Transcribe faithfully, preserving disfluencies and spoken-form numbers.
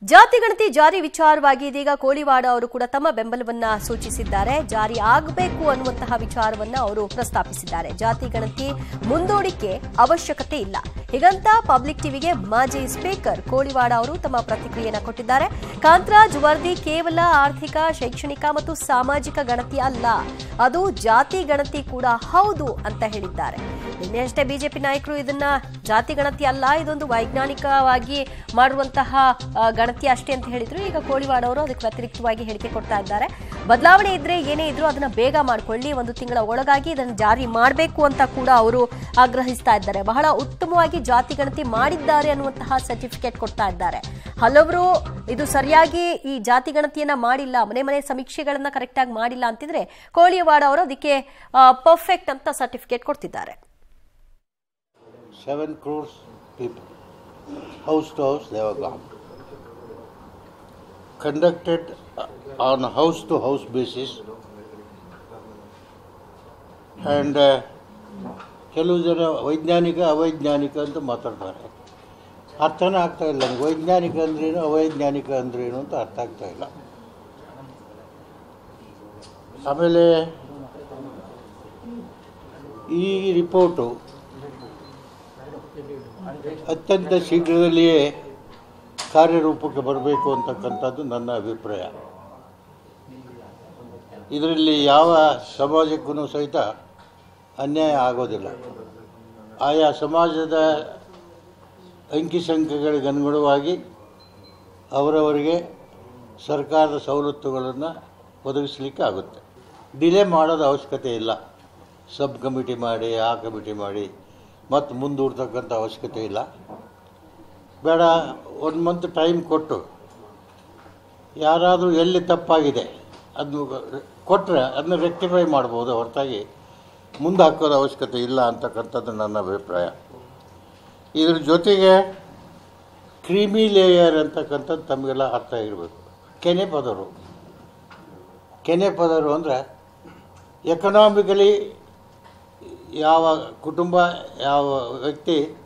ಜಾತಿ ಗಣತಿ ಜಾರಿ ವಿಚಾರವಾಗಿ ಇದೀಗ ಕೋಳಿವಾಡ ಅವರು ಕೂಡ ತಮ್ಮ ಬೆಂಬಲವನ್ನ ಸೂಚಿಸಿದ್ದಾರೆ. ಜಾರಿ ಆಗಬೇಕು ಅನ್ನುವಂತಹ ವಿಚಾರವನ್ನ ಅವರು ಪ್ರಸ್ತಾಪಿಸಿದ್ದಾರೆ. ಜಾತಿ ಗಣತಿ ಮುಂದೂಡಿಕೆ ಅವಶ್ಯಕತೆ ಇಲ್ಲ ಹೀಗಂತ ಪಬ್ಲಿಕ್ ಟಿವಿಗೆ ಮಾಜಿ ಸ್ಪೀಕರ್ ಕೋಳಿವಾಡ ಅವರು ತಮ್ಮ ಪ್ರತಿಕ್ರಿಯೆಯನ್ನು ಕೊಟ್ಟಿದ್ದಾರೆ. ಕಾಂತರಾಜ್ ವರದಿ ಕೇವಲ ಆರ್ಥಿಕ, ಶೈಕ್ಷಣಿಕ ಮತ್ತು ಸಾಮಾಜಿಕ ಗಣತಿ ಅಲ್ಲ, ಅದು ಜಾತಿ ಗಣತಿ ಕೂಡ ಹೌದು ಅಂತ ಹೇಳಿದ್ದಾರೆ. ನಿನ್ನೆಯಷ್ಟೇ ಬಿಜೆಪಿ ನಾಯಕರು ಇದನ್ನ ಜಾತಿ ಗಣತಿ ಅಲ್ಲ, ಇದೊಂದು ವೈಜ್ಞಾನಿಕವಾಗಿ ಮಾಡುವಂತಹ ಗಣತಿ ಅಷ್ಟೇ ಅಂತ ಹೇಳಿದ್ರು. ಈಗ ಕೋಳಿವಾಡ ಅವರು ಅದಕ್ಕೆ ವ್ಯತಿರಿಕ್ತವಾಗಿ ಹೇಳಿಕೆ ಕೊಡ್ತಾ ಇದ್ದಾರೆ. ಬದಲಾವಣೆ ಇದ್ರೆ ಏನೇ ಇದ್ರು ಅದನ್ನ ಬೇಗ ಮಾಡ್ಕೊಳ್ಳಿ, ಒಂದು ತಿಂಗಳ ಒಳಗಾಗಿ ಇದನ್ನು ಜಾರಿ ಮಾಡಬೇಕು ಅಂತ ಕೂಡ ಅವರು ಆಗ್ರಹಿಸ್ತಾ ಇದ್ದಾರೆ. ಬಹಳ ಉತ್ತಮವಾಗಿ ಜಾತಿ ಗಣತಿ ಮಾಡಿದ್ದಾರೆ ಅನ್ನುವಂತಹ ಸರ್ಟಿಫಿಕೇಟ್ ಕೊಡ್ತಾ ಇದ್ದಾರೆ. ಹಲವರು ಇದು ಸರಿಯಾಗಿ ಈ ಜಾತಿ ಗಣತಿಯನ್ನ ಮಾಡಿಲ್ಲ, ಮನೆ ಮನೆ ಸಮೀಕ್ಷೆಗಳನ್ನ ಕರೆಕ್ಟ್ ಆಗಿ ಮಾಡಿಲ್ಲ ಅಂತಿದ್ರೆ ಕೋಳಿವಾಡ ಅವರು ಅದಕ್ಕೆ ಪರ್ಫೆಕ್ಟ್ ಅಂತ ಸರ್ಟಿಫಿಕೇಟ್ ಕೊಡ್ತಿದ್ದಾರೆ. Seven crores people, house to house, they have gone. Conducted on a house to house basis, and ಕೆಲವು ಜನ ವೈಜ್ಞಾನಿಕ ಅವೈಜ್ಞಾನಿಕ ಅಂತ ಮಾತಾಡ್ತಾರೆ. ಅರ್ಥನೇ ಆಗ್ತಾ ಇಲ್ಲ ನನಗೆ. ವೈಜ್ಞಾನಿಕ ಅಂದ್ರೇನು, ಅವೈಜ್ಞಾನಿಕ ಅಂದ್ರೇನು ಅಂತ ಅರ್ಥ ಆಗ್ತಾ ಇಲ್ಲ. ಆಮೇಲೆ ಈ ರಿಪೋರ್ಟು ಅತ್ಯಂತ ಶೀಘ್ರದಲ್ಲಿಯೇ ಕಾರ್ಯರೂಪಕ್ಕೆ ಬರಬೇಕು ಅಂತಕ್ಕಂಥದ್ದು ನನ್ನ ಅಭಿಪ್ರಾಯ. ಇದರಲ್ಲಿ ಯಾವ ಸಮಾಜಕ್ಕೂ ಸಹಿತ ಅನ್ಯಾಯ ಆಗೋದಿಲ್ಲ. ಆಯಾ ಸಮಾಜದ ಅಂಕಿಸಂಖ್ಯೆಗಳಿಗೆ ಅನುಗುಣವಾಗಿ ಅವರವರಿಗೆ ಸರ್ಕಾರದ ಸವಲತ್ತುಗಳನ್ನು ಒದಗಿಸಲಿಕ್ಕೆ ಆಗುತ್ತೆ. ಡಿಲೇ ಮಾಡೋದು ಅವಶ್ಯಕತೆ ಇಲ್ಲ. ಸಬ್ ಕಮಿಟಿ ಮಾಡಿ, ಆ ಕಮಿಟಿ ಮಾಡಿ ಮತ್ತು ಮುಂದೂಡ್ತಕ್ಕಂಥ ಅವಶ್ಯಕತೆ ಇಲ್ಲ. ಬೇಡ, ಒಂದು ಮಂತ್ ಟೈಮ್ ಕೊಟ್ಟು ಯಾರಾದರೂ ಎಲ್ಲಿ ತಪ್ಪಾಗಿದೆ ಅದನ್ನು ಕೊಟ್ಟರೆ ಅದನ್ನ ರೆಕ್ಟಿಫೈ ಮಾಡ್ಬೋದು, ಹೊರತಾಗಿ ಮುಂದೆ ಹಾಕೋದು ಅವಶ್ಯಕತೆ ಇಲ್ಲ ಅಂತಕ್ಕಂಥದ್ದು ನನ್ನ ಅಭಿಪ್ರಾಯ. ಇದ್ರ ಜೊತೆಗೆ ಕ್ರೀಮಿ ಲೇಯರ್ ಅಂತಕ್ಕಂಥದ್ದು ತಮಗೆಲ್ಲ ಅರ್ಥ ಆಗಿರಬೇಕು. ಕೆನೆ ಪದರು ಕೆನೆ ಪದರು ಅಂದರೆ ಎಕನಾಮಿಕಲಿ ಯಾವ ಕುಟುಂಬ, ಯಾವ ವ್ಯಕ್ತಿ